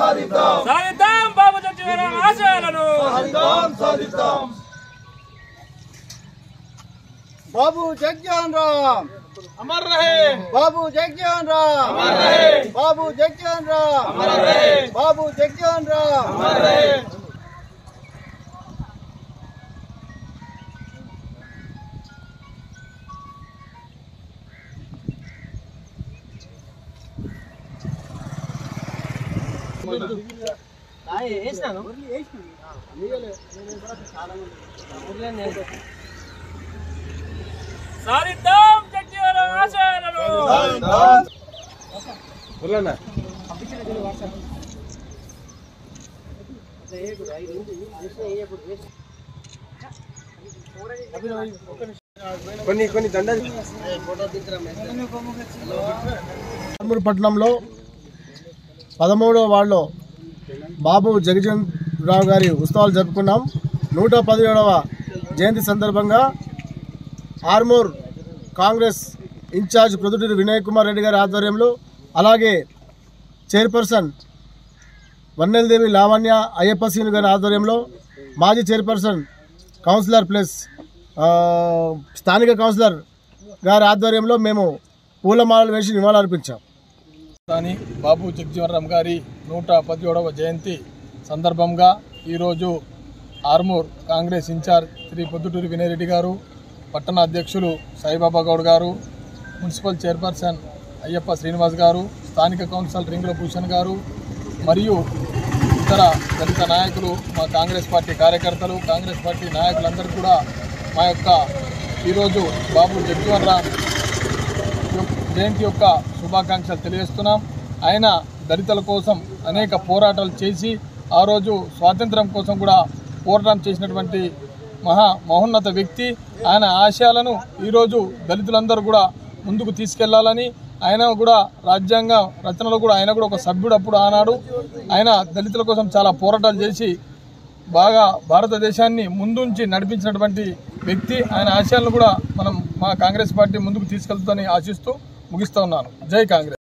సాధిద్దాం బాబు జగ్జీవన్ రామ్ ఆశయాలను बाबू जगजीवन राम अमर रहे, बाबू जगजीवन राम अमर रहे, बाबू जगजीवन राम अमर रहे, बाबू जगजीवन राम अमर रहे। సాధిద్దాం జగ్జీవన్ రామ్ ఆశయాలను పట్టణంలో 13వ వార్డులో బాబు జగజీవన్ రావు గారి ఉత్సవాలు జరుపుకున్నాం. 117వ జయంతి సందర్భంగా ఆర్మూర్ కాంగ్రెస్ ఇన్ఛార్జ్ ప్రొద్దుటూరి వినయ్ కుమార్ రెడ్డి గారి ఆధ్వర్యంలో, అలాగే చైర్పర్సన్ వన్నెలదేవి లావణ్య అయ్యప్ప సీను గారి ఆధ్వర్యంలో, మాజీ చైర్పర్సన్ కౌన్సిలర్ ప్లస్ స్థానిక కౌన్సిలర్ గారి ఆధ్వర్యంలో మేము పూలమాలలు వేసి నివాళులర్పించాం. బాబు జగజీవన్ రామ్ గారి 117వ జయంతి సందర్భంగా ఈరోజు ఆర్మూర్ కాంగ్రెస్ ఇన్ఛార్జ్ శ్రీ పొద్దుటూరి వినయ్ రెడ్డి గారు, పట్టణ అధ్యక్షులు సాయిబాబా గౌడ్ గారు, మున్సిపల్ చైర్పర్సన్ అయ్యప్ప శ్రీనివాస్ గారు, స్థానిక కౌన్సిలర్ రింగుల భూషణ్ గారు మరియు ఇతర దళిత నాయకులు, మా కాంగ్రెస్ పార్టీ కార్యకర్తలు, కాంగ్రెస్ పార్టీ నాయకులందరూ కూడా మా యొక్క ఈరోజు బాబు జగజీవన్ రామ్ జయంతి యొక్క శుభాకాంక్షలు తెలియజేస్తున్నాం. ఆయన దళితుల కోసం అనేక పోరాటాలు చేసి ఆ రోజు స్వాతంత్రం కోసం కూడా పోరాటం చేసినటువంటి మహోన్నత వ్యక్తి. ఆయన ఆశయాలను ఈరోజు దళితులందరూ కూడా ముందుకు తీసుకెళ్లాలని, ఆయన కూడా రాజ్యాంగ రచనలో కూడా ఆయన కూడా ఒక సభ్యుడు అప్పుడు ఆనాడు. ఆయన దళితుల కోసం చాలా పోరాటాలు చేసి బాగా భారతదేశాన్ని ముందుంచి నడిపించినటువంటి వ్యక్తి. ఆయన ఆశయాలను కూడా మా కాంగ్రెస్ పార్టీ ముందుకు తీసుకెళ్తుందని ఆశిస్తూ ముగిస్తూ ఉన్నాను. జై కాంగ్రెస్.